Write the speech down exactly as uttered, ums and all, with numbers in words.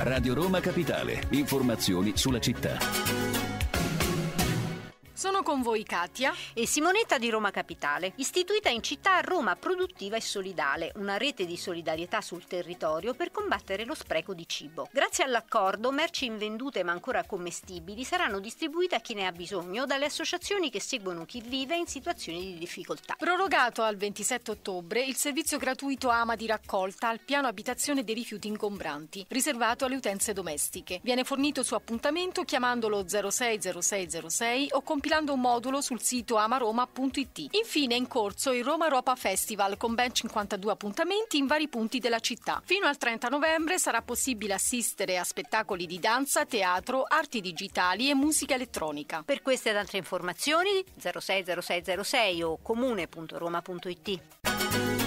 Radio Roma Capitale. Informazioni sulla città. Sono con voi Katia e Simonetta di Roma Capitale. Istituita in città Roma Produttiva e Solidale, una rete di solidarietà sul territorio per combattere lo spreco di cibo. Grazie all'accordo, merci invendute ma ancora commestibili saranno distribuite a chi ne ha bisogno dalle associazioni che seguono chi vive in situazioni di difficoltà. Prorogato al ventisette ottobre il servizio gratuito AMA di raccolta al piano abitazione dei rifiuti ingombranti, riservato alle utenze domestiche. Viene fornito su appuntamento chiamandolo zero sei zero sei zero sei o compilando un modulo sul sito amaroma punto it. Infine è in corso il Roma Europa Festival con ben cinquantadue appuntamenti in vari punti della città. Fino al trenta novembre sarà possibile assistere a spettacoli di danza, teatro, arti digitali e musica elettronica. Per queste ed altre informazioni zero sei zero sei zero sei o comune punto roma punto it.